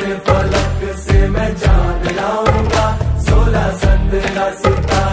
फलक से मैं जान लाऊंगा, 16 संद्रा सितारे